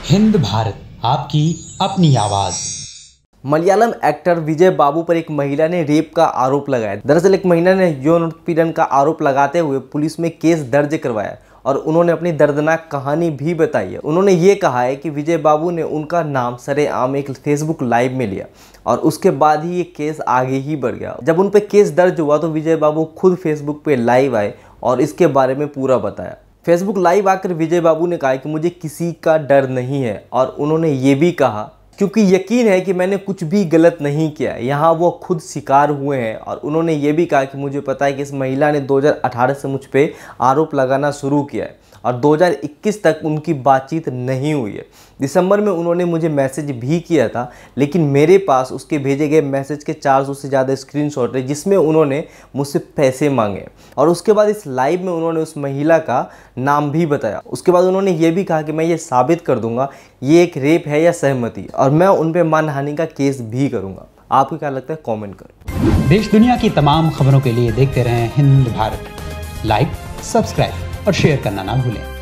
हिंद भारत, आपकी अपनी आवाज। मलयालम एक्टर विजय बाबू पर एक महिला ने रेप का आरोप लगाया। दरअसल एक महिला ने यौन उत्पीड़न का आरोप लगाते हुए पुलिस में केस दर्ज करवाया और उन्होंने अपनी दर्दनाक कहानी भी बताई है। उन्होंने ये कहा है कि विजय बाबू ने उनका नाम सरेआम एक फेसबुक लाइव में लिया और उसके बाद ही ये केस आगे ही बढ़ गया। जब उन पर केस दर्ज हुआ तो विजय बाबू खुद फेसबुक पे लाइव आए और इसके बारे में पूरा बताया। फेसबुक लाइव आकर विजय बाबू ने कहा कि मुझे किसी का डर नहीं है और उन्होंने ये भी कहा क्योंकि यकीन है कि मैंने कुछ भी गलत नहीं किया। यहाँ वो खुद शिकार हुए हैं और उन्होंने ये भी कहा कि मुझे पता है कि इस महिला ने 2018 से मुझ पे आरोप लगाना शुरू किया है और 2021 तक उनकी बातचीत नहीं हुई है। दिसंबर में उन्होंने मुझे मैसेज भी किया था, लेकिन मेरे पास उसके भेजे गए मैसेज के 400 से ज़्यादा स्क्रीनशॉट है जिसमें उन्होंने मुझसे पैसे मांगे। और उसके बाद इस लाइव में उन्होंने उस महिला का नाम भी बताया। उसके बाद उन्होंने ये भी कहा कि मैं ये साबित कर दूंगा ये एक रेप है या सहमति, और मैं उन पर मानहानि का केस भी करूँगा। आपको क्या लगता है, कॉमेंट करें। देश दुनिया की तमाम खबरों के लिए देखते रहें हिंद भारत। लाइक, सब्सक्राइब और शेयर करना ना भूलें।